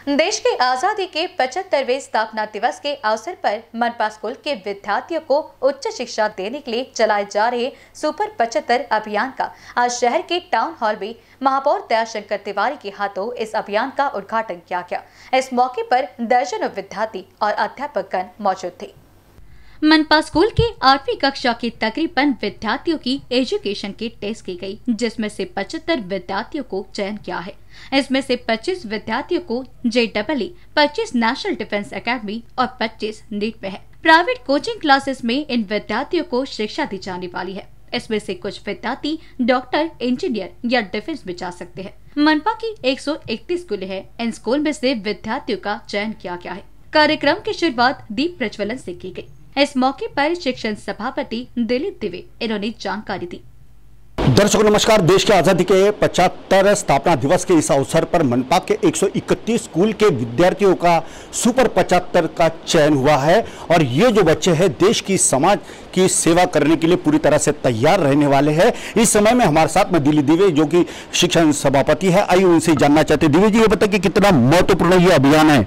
देश की आजादी के 75वें स्थापना दिवस के अवसर पर मनपा स्कूल के विद्यार्थियों को उच्च शिक्षा देने के लिए चलाए जा रहे सुपर 75 अभियान का आज शहर के टाउन हॉल में महापौर दयाशंकर तिवारी के हाथों इस अभियान का उद्घाटन किया गया। इस मौके पर दर्जनों विद्यार्थी और अध्यापकगण मौजूद थे। मनपा स्कूल के 8वीं कक्षा के तकरीबन विद्यार्थियों की एजुकेशन की टेस्ट की गई, जिसमें से 75 विद्यार्थियों को चयन किया है। इसमें से 25 विद्यार्थियों को JEE, 25 नेशनल डिफेंस एकेडमी और 25 नीट में है। प्राइवेट कोचिंग क्लासेस में इन विद्यार्थियों को शिक्षा दी जाने वाली है। इसमें से कुछ विद्यार्थी डॉक्टर, इंजीनियर या डिफेंस में जा सकते हैं। मनपा की 131 स्कूल है। इन स्कूल में से विद्यार्थियों का चयन किया गया है। कार्यक्रम की शुरुआत दीप प्रज्वलन से की गई। इस मौके पर शिक्षण सभापति दिलीप दिवे इन्होंने जानकारी दी। दर्शकों नमस्कार। देश की आजादी के 75 स्थापना दिवस के इस अवसर पर मनपा के 131 स्कूल के विद्यार्थियों का सुपर 75 का चयन हुआ है और ये जो बच्चे हैं देश की समाज की सेवा करने के लिए पूरी तरह से तैयार रहने वाले हैं। इस समय में हमारे साथ में दिलीप दिवे जो कि शिक्षण सभापति है, आइए उनसे जानना चाहते हैं। दिवे जी, ये बताइए कि कितना महत्वपूर्ण ये अभियान है।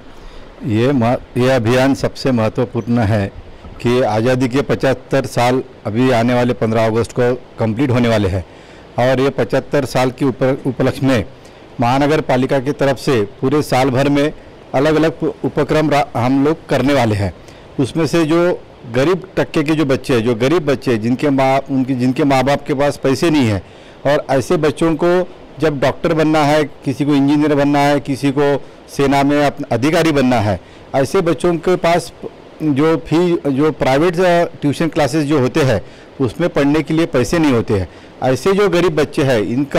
ये अभियान सबसे महत्वपूर्ण है कि आज़ादी के 75 साल अभी आने वाले 15 अगस्त को कंप्लीट होने वाले हैं और ये 75 साल की उपलक्ष्य में महानगर पालिका की तरफ से पूरे साल भर में अलग अलग उपक्रम हम लोग करने वाले हैं। उसमें से जो गरीब तबके के जो बच्चे हैं, जो गरीब बच्चे जिनके माँ बाप के पास पैसे नहीं है और ऐसे बच्चों को जब डॉक्टर बनना है, किसी को इंजीनियर बनना है, किसी को सेना में अधिकारी बनना है, ऐसे बच्चों के पास जो प्राइवेट ट्यूशन क्लासेस जो होते हैं उसमें पढ़ने के लिए पैसे नहीं होते हैं। ऐसे जो गरीब बच्चे हैं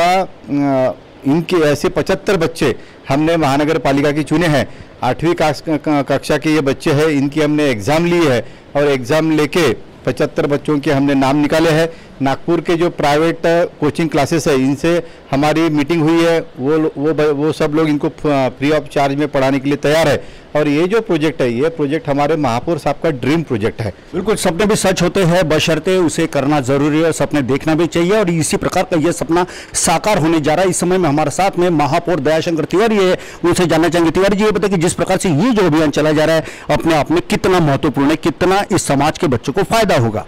इनके ऐसे 75 बच्चे हमने महानगर पालिका की चुने हैं। 8वीं कक्षा के ये बच्चे हैं, इनकी हमने एग्ज़ाम ली है और एग्ज़ाम लेके 75 बच्चों के हमने नाम निकाले हैं। नागपुर के जो प्राइवेट कोचिंग क्लासेस है इनसे हमारी मीटिंग हुई है। वो सब लोग इनको फ्री ऑफ चार्ज में पढ़ाने के लिए तैयार है और ये जो प्रोजेक्ट है, ये प्रोजेक्ट हमारे महापौर साहब का ड्रीम प्रोजेक्ट है। बिल्कुल, सपने भी सच होते हैं बशर्ते उसे करना जरूरी है और सपने देखना भी चाहिए और इसी प्रकार का ये सपना साकार होने जा रहा है। इस समय में हमारे साथ में महापौर दयाशंकर तिवारी है, उनसे जानना चाहेंगे। तिवारी जी, ये बताइए कि जिस प्रकार से ये जो अभियान चलाया जा रहा है अपने आप में कितना महत्वपूर्ण है, कितना इस समाज के बच्चों को फायदा होगा।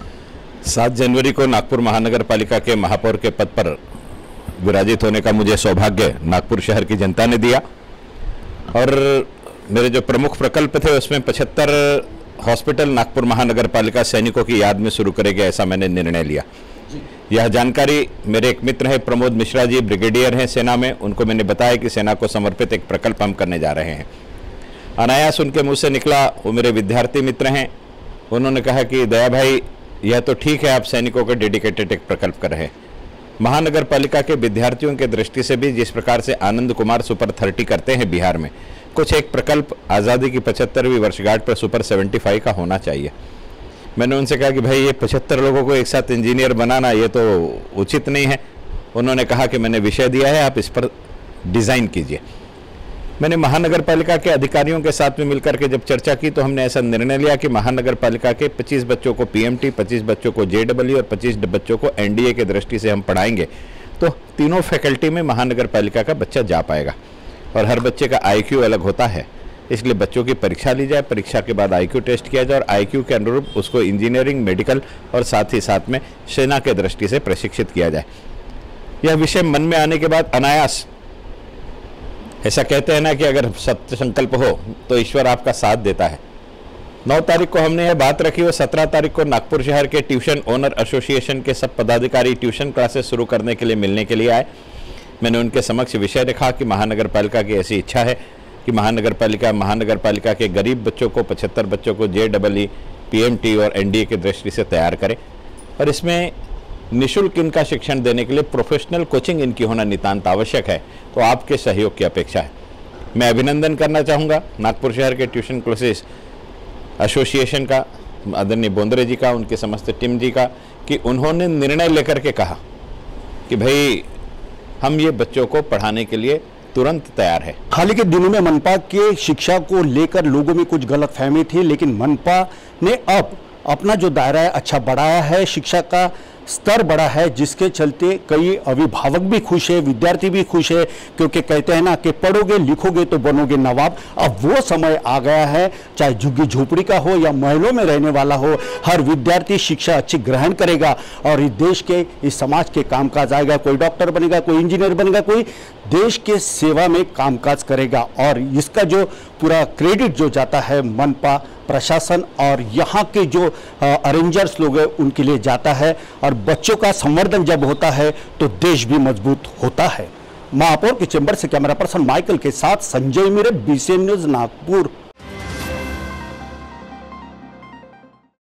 7 जनवरी को नागपुर महानगर पालिका के महापौर के पद पर विराजित होने का मुझे सौभाग्य नागपुर शहर की जनता ने दिया और मेरे जो प्रमुख प्रकल्प थे उसमें 75 हॉस्पिटल नागपुर महानगर पालिका सैनिकों की याद में शुरू करेगा, ऐसा मैंने निर्णय लिया। यह जानकारी मेरे एक मित्र हैं प्रमोद मिश्रा जी, ब्रिगेडियर हैं सेना में, उनको मैंने बताया कि सेना को समर्पित एक प्रकल्प हम करने जा रहे हैं। अनायास उनके मुँह से निकला, वो मेरे विद्यार्थी मित्र हैं, उन्होंने कहा कि दया भाई यह तो ठीक है, आप सैनिकों के डेडिकेटेड एक प्रकल्प कर रहे हैं। महानगर पालिका के विद्यार्थियों के दृष्टि से भी जिस प्रकार से आनंद कुमार सुपर 30 करते हैं बिहार में, कुछ एक प्रकल्प आज़ादी की 75वीं वर्षगांठ पर सुपर 75 का होना चाहिए। मैंने उनसे कहा कि भाई ये 75 लोगों को एक साथ इंजीनियर बनाना ये तो उचित नहीं है। उन्होंने कहा कि मैंने विषय दिया है, आप इस पर डिज़ाइन कीजिए। मैंने महानगर पालिका के अधिकारियों के साथ में मिलकर के जब चर्चा की तो हमने ऐसा निर्णय लिया कि महानगर पालिका के 25 बच्चों को PMT, 25 बच्चों को JEE और 25 बच्चों को NDA के दृष्टि से हम पढ़ाएंगे तो तीनों फैकल्टी में महानगर पालिका का बच्चा जा पाएगा। और हर बच्चे का IQ अलग होता है, इसलिए बच्चों की परीक्षा ली जाए, परीक्षा के बाद IQ टेस्ट किया जाए और IQ के अनुरूप उसको इंजीनियरिंग, मेडिकल और साथ ही साथ में सेना के दृष्टि से प्रशिक्षित किया जाए। यह विषय मन में आने के बाद अनायास, ऐसा कहते हैं ना कि अगर सत्य संकल्प हो तो ईश्वर आपका साथ देता है। 9 तारीख को हमने यह बात रखी और 17 तारीख को नागपुर शहर के ट्यूशन ओनर एसोसिएशन के सब पदाधिकारी ट्यूशन क्लासेस शुरू करने के लिए मिलने के लिए आए। मैंने उनके समक्ष विषय रखा कि महानगर पालिका की ऐसी इच्छा है कि महानगर पालिका के गरीब बच्चों को 75 बच्चों को JEE, PMT और NDA की दृष्टि से तैयार करें और इसमें निःशुल्क इनका शिक्षण देने के लिए प्रोफेशनल कोचिंग इनकी होना नितांत आवश्यक है। तो आपके सहयोग की अपेक्षा है। मैं अभिनंदन करना चाहूँगा नागपुर शहर के ट्यूशन क्लासेस एसोसिएशन का, आदरणीय बोंद्रे जी का, उनके समस्त टीम जी का, कि उन्होंने निर्णय लेकर के कहा कि भाई हम ये बच्चों को पढ़ाने के लिए तुरंत तैयार है। हाल ही के दिनों में मनपा के शिक्षा को लेकर लोगों में कुछ गलतफहमी थी, लेकिन मनपा ने अब अपना जो दायरा है अच्छा बढ़ाया है। शिक्षा का स्तर बढ़ा है, जिसके चलते कई अभिभावक भी खुश है, विद्यार्थी भी खुश है, क्योंकि कहते हैं ना कि पढ़ोगे लिखोगे तो बनोगे नवाब। अब वो समय आ गया है, चाहे झुग्गी झोपड़ी का हो या महलों में रहने वाला हो, हर विद्यार्थी शिक्षा अच्छी ग्रहण करेगा और इस देश के, इस समाज के कामकाज आएगा। कोई डॉक्टर बनेगा, कोई इंजीनियर बनेगा, कोई देश के सेवा में कामकाज करेगा। और इसका जो पूरा क्रेडिट जो जाता है मनपा प्रशासन और यहाँ के जो अरेंजर्स लोग हैं उनके लिए जाता है। और बच्चों का संवर्धन जब होता है तो देश भी मजबूत होता है। महापौर के चैम्बर से कैमरा पर्सन माइकल के साथ संजय मेरे, BCN न्यूज़ नागपुर।